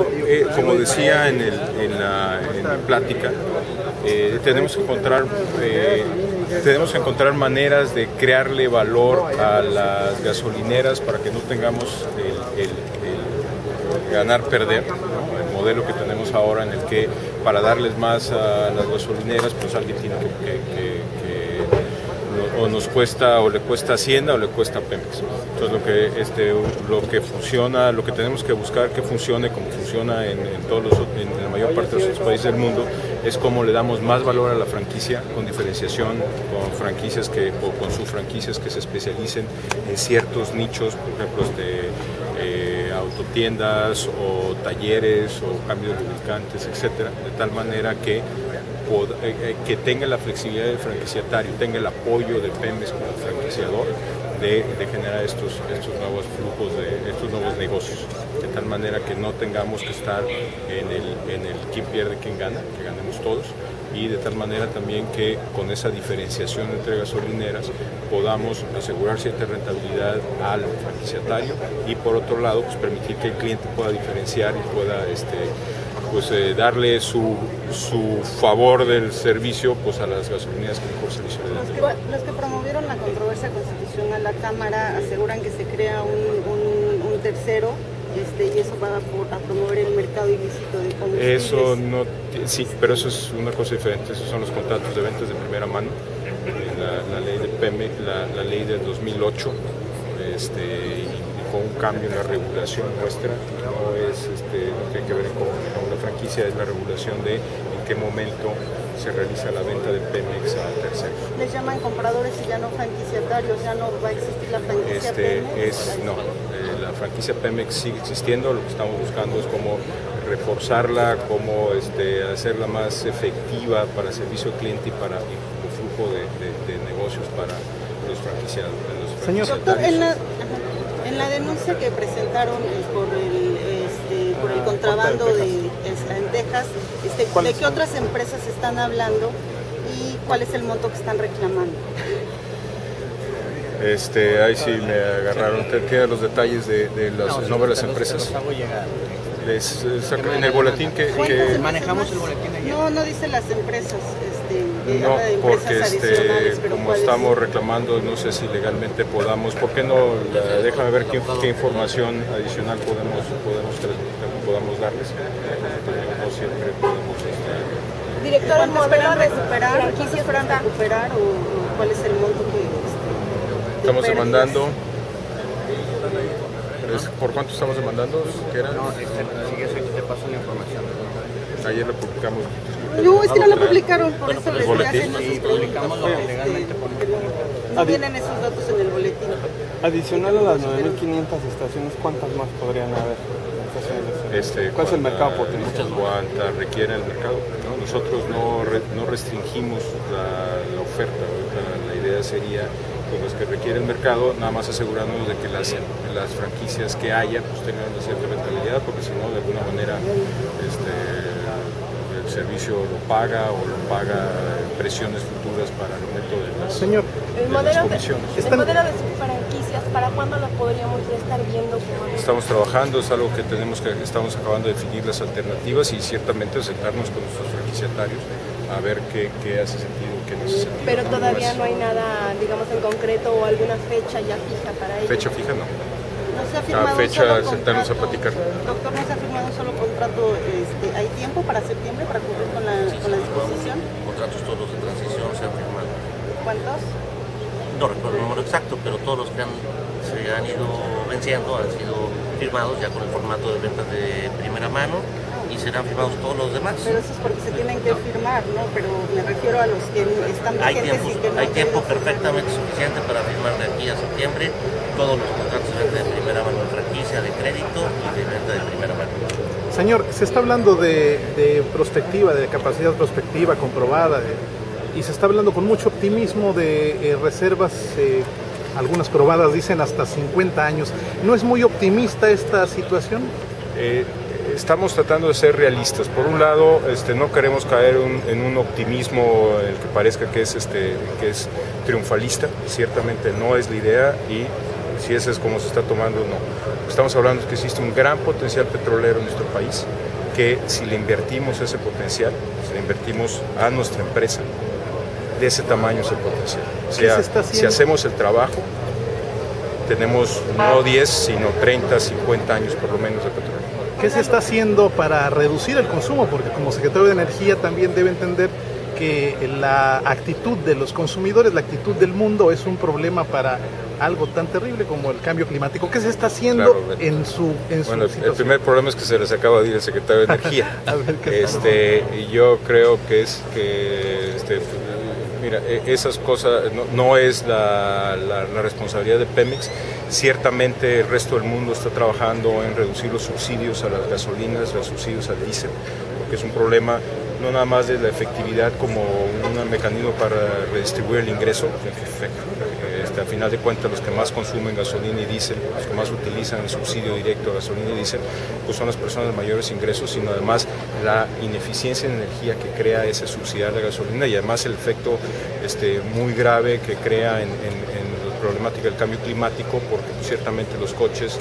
como decía en mi plática, tenemos que encontrar maneras de crearle valor a las gasolineras para que no tengamos el ganar-perder, ¿no? El modelo que tenemos ahora en el que para darles más a las gasolineras, pues alguien tiene que o nos cuesta, o le cuesta Hacienda o le cuesta Pemex. Entonces lo que funciona, lo que tenemos que buscar que funcione como funciona en la mayor parte de los otros países del mundo, es cómo le damos más valor a la franquicia, con diferenciación, con subfranquicias que se especialicen en ciertos nichos, por ejemplo, autotiendas o talleres o cambio de lubricantes, etcétera, de tal manera que tenga la flexibilidad del franquiciatario, tenga el apoyo de Pemex como franquiciador de generar estos nuevos flujos, estos nuevos negocios, de tal manera que no tengamos que estar en el quién pierde, quién gana, que ganemos todos, y de tal manera también que con esa diferenciación entre gasolineras podamos asegurar cierta rentabilidad al franquiciatario y por otro lado pues permitir que el cliente pueda diferenciar y pueda darle su favor del servicio pues a las gasolineras que mejor servicio le dan. Los que promovieron la controversia constitucional a la Cámara aseguran que se crea un tercero y eso va a promover el mercado ilícito de combustibles. Eso no, sí, pero eso es una cosa diferente. Esos son los contratos de ventas de primera mano, la ley de Pemex, la ley del 2008, con un cambio en la regulación nuestra, no tiene que ver con la franquicia, es la regulación de en qué momento se realiza la venta de Pemex a terceros. Les llaman compradores y ya no franquiciatarios, ya no va a existir la franquicia Pemex. La franquicia Pemex sigue existiendo, lo que estamos buscando es cómo reforzarla, cómo hacerla más efectiva para el servicio al cliente y para el flujo de negocios para los franquiciados. Señor doctor, en la denuncia que presentaron por el contrabando en Texas, ¿de qué otras empresas están hablando y cuál es el monto que están reclamando? Ahí sí me agarraron, tiene los detalles de los nombres de las empresas. En el boletín que manejamos el boletín ayer. No dice las empresas, no, de porque como estamos reclamando, no sé si legalmente podamos, ¿por qué no? Déjame ver qué información adicional podamos darles. No siempre podemos. Director, ¿el modelo esperan recuperar o cuál es el monto que estamos demandando? ¿Por cuánto estamos demandando? ¿Qué era? No, sigue eso y te paso la información. Ayer lo publicamos. No, es que no lo publicaron, por eso les estoy haciendo sus preguntas. Publicamos lo que legalmente no vienen esos datos en el boletín. Adicional a las 9.500 estaciones, ¿cuántas más podrían haber? ¿Cuál es el mercado potencial? ¿Cuántas requiere el mercado? ¿No? Nosotros no restringimos la oferta. La idea sería con los que requiere el mercado, nada más asegurándonos de que las franquicias que haya pues tengan una cierta rentabilidad, porque si no, de alguna manera el servicio lo paga o lo paga presiones futuras para el aumento de las comisiones. El modelo de subfranquicias, ¿para cuándo lo podríamos estar viendo? Estamos trabajando, es algo que estamos acabando de definir las alternativas y ciertamente sentarnos con nuestros franquiciatarios a ver qué hace sentido, qué no hace sentido. Pero todavía no hay nada, digamos, en concreto o alguna fecha ya fija para ello. Fecha fija no. No se ha firmado sentarnos a platicar. Doctor, no se ha firmado un solo contrato. ¿Hay tiempo para septiembre para cumplir con la disposición? Contratos todos de transición se han firmado. ¿Cuántos? No recuerdo el número exacto, pero todos los que se han ido venciendo han sido firmados ya con el formato de ventas de primera mano y serán firmados todos los demás. Pero eso es porque se tienen que firmar, ¿no? Pero me refiero a los que están vigentes y que no. Hay tiempo perfectamente suficiente para firmar de aquí a septiembre todos los contratos de venta de primera mano de franquicia, de crédito y de venta de primera mano. Señor, se está hablando de prospectiva, de capacidad prospectiva comprobada, y se está hablando con mucho optimismo de reservas, algunas probadas dicen hasta 50 años. ¿No es muy optimista esta situación? Estamos tratando de ser realistas. Por un lado, no queremos caer en un optimismo en el que parezca que es triunfalista. Ciertamente no es la idea y si ese es como se está tomando, no. Estamos hablando de que existe un gran potencial petrolero en nuestro país, que si le invertimos ese potencial, si le invertimos a nuestra empresa, de ese tamaño es el potencial. O sea, si hacemos el trabajo, tenemos no 10, sino 30, 50 años por lo menos de petróleo. ¿Qué se está haciendo para reducir el consumo? Porque como secretario de Energía también debe entender que la actitud de los consumidores, la actitud del mundo es un problema para algo tan terrible como el cambio climático. ¿Qué se está haciendo en su situación? El primer problema es que se les acaba de ir el secretario de Energía. Y yo creo que mira, esas cosas no es la responsabilidad de Pemex. Ciertamente el resto del mundo está trabajando en reducir los subsidios a las gasolinas, los subsidios al diésel, porque es un problema no nada más de la efectividad como un mecanismo para redistribuir el ingreso. Al final de cuentas, los que más consumen gasolina y diésel, los que más utilizan el subsidio directo a gasolina y diésel, pues son las personas de mayores ingresos, sino además la ineficiencia en energía que crea ese subsidiar de gasolina y además el efecto muy grave que crea en la problemática del cambio climático, porque ciertamente los coches,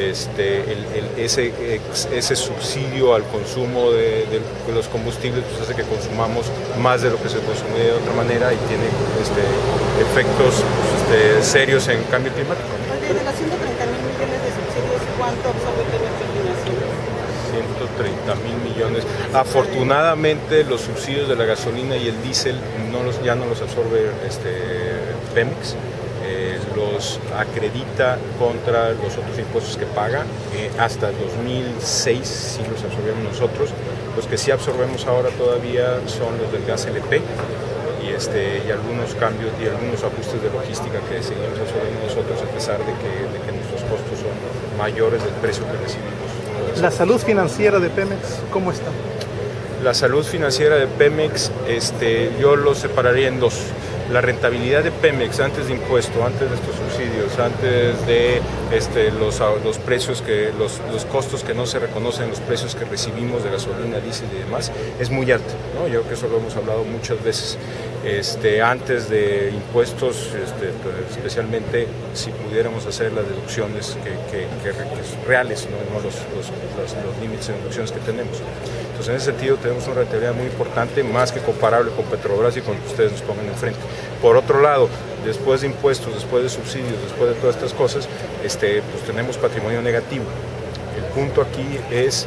ese subsidio al consumo de los combustibles pues hace que consumamos más de lo que se consume de otra manera y tiene efectos serios en cambio climático. De los 130,000 millones de subsidios, ¿cuánto absorbe Pemex de financiación? 130,000 millones. Afortunadamente los subsidios de la gasolina y el diésel ya no los absorbe Pemex. Los acredita contra los otros impuestos que paga. Hasta el 2006 sí los absorbemos nosotros. Los que sí absorbemos ahora todavía son los del gas LP y algunos cambios y algunos ajustes de logística que seguimos absorbiendo nosotros, a pesar de que nuestros costos son mayores del precio que recibimos. ¿La salud financiera de Pemex cómo está? La salud financiera de Pemex, yo lo separaría en dos. La rentabilidad de Pemex antes de impuesto, antes de estos subsidios, antes de los precios los costos que no se reconocen en los precios que recibimos de gasolina, diésel y demás, es muy alta, ¿no? Yo creo que eso lo hemos hablado muchas veces. Antes de impuestos, especialmente si pudiéramos hacer las deducciones reales, no los límites de deducciones que tenemos. Entonces, en ese sentido tenemos una rentabilidad muy importante, más que comparable con Petrobras y con lo que ustedes nos pongan enfrente. Por otro lado, después de impuestos, después de subsidios, después de todas estas cosas, pues tenemos patrimonio negativo. El punto aquí es,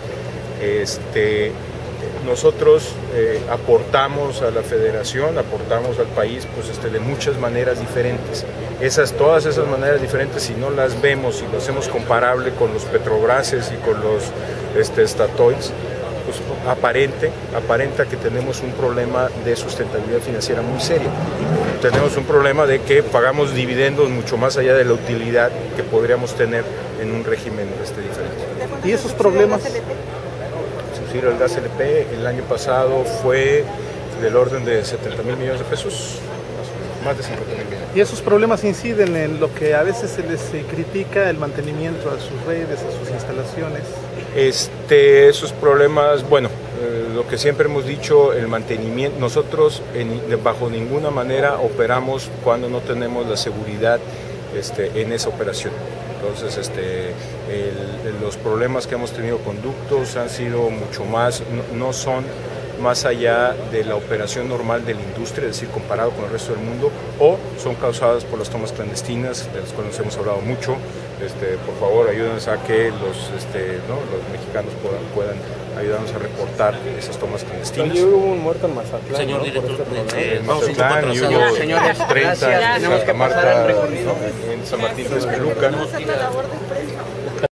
nosotros aportamos a la federación, aportamos al país, pues de muchas maneras diferentes. Todas esas maneras diferentes, si no las vemos y lo hacemos comparable con los Petrobrases y con los Statoils, pues aparenta que tenemos un problema de sustentabilidad financiera muy serio. Tenemos un problema de que pagamos dividendos mucho más allá de la utilidad que podríamos tener en un régimen diferente. ¿Y esos problemas? El subsidio del gas LP el año pasado fue del orden de 70,000 millones de pesos, más de 50,000 millones. ¿Y esos problemas inciden en lo que a veces se les critica, el mantenimiento a sus redes, a sus instalaciones? Esos problemas, lo que siempre hemos dicho, el mantenimiento, nosotros bajo ninguna manera operamos cuando no tenemos la seguridad en esa operación. Entonces, los problemas que hemos tenido con ductos han sido mucho más, no son más allá de la operación normal de la industria, es decir, comparado con el resto del mundo, o son causadas por las tomas clandestinas, de las cuales hemos hablado mucho. Por favor, ayúdenos a que los mexicanos puedan ayudarnos a reportar esas tomas clandestinas. Hubo un muerto en Mazatlán. Señor director, en Mazatlán, y hubo 30 en Santa Marta, en San Martín de Espeluca.